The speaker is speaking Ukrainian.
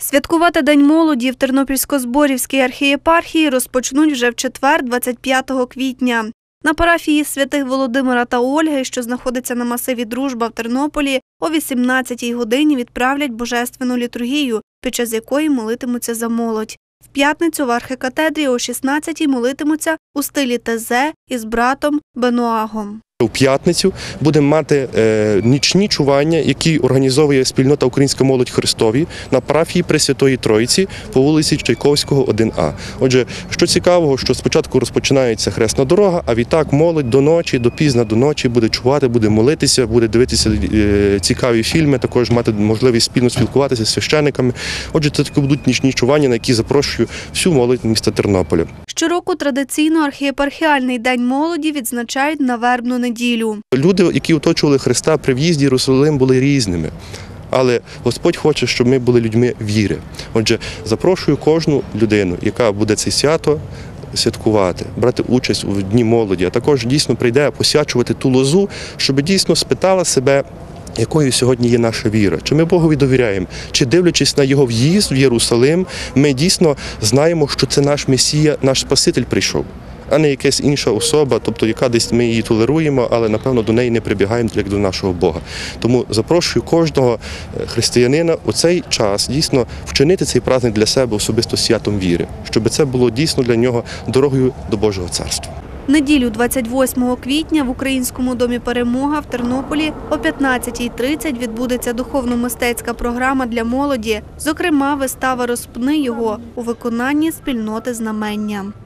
Святкувати День молоді в Тернопільсько-Зборівській архієпархії розпочнуть вже в четвер, 25 квітня. На парафії святих Володимира та Ольги, що знаходиться на масиві Дружба в Тернополі, о 18-й годині відправлять божественну літургію, під час якої молитимуться за молодь. В п'ятницю в архикатедрі о 16-й молитимуться у стилі Тезе із братом Бенуагом. У п'ятницю будемо мати нічні чування, які організовує спільнота «Українська молодь Христові» на парафії Пресвятої Троїці по вулиці Чайковського, 1А. Отже, що цікавого, що спочатку розпочинається хресна дорога, а відтак молодь до ночі, допізно до ночі буде чувати, буде молитися, буде дивитися цікаві фільми, також мати можливість спільно спілкуватися з священиками. Отже, це такі будуть нічні чування, на які запрошую всю молодь міста Тернополя. Щороку традиційно архієпархіальний День молоді відзначають на вербну неділю. Люди, які оточували Христа при в'їзді в Єрусалим, були різними. Але Господь хоче, щоб ми були людьми віри. Отже, запрошую кожну людину, яка буде це свято святкувати, брати участь у Дні молоді, а також дійсно прийде посвячувати ту лозу, щоб дійсно спитала себе, якою сьогодні є наша віра, чи ми Богові довіряємо, чи дивлячись на його в'їзд в Єрусалим, ми дійсно знаємо, що це наш Месія, наш Спаситель прийшов, а не якась інша особа, тобто яка десь ми її толеруємо, але, напевно, до неї не прибігаємо, як до нашого Бога. Тому запрошую кожного християнина у цей час дійсно вчинити цей праздник для себе особисто святом віри, щоб це було дійсно для нього дорогою до Божого Царства. Неділю 28 квітня в Українському домі «Перемога» в Тернополі о 15:30 відбудеться духовно-мистецька програма для молоді, зокрема вистава «Розпни його» у виконанні спільноти «Знамення».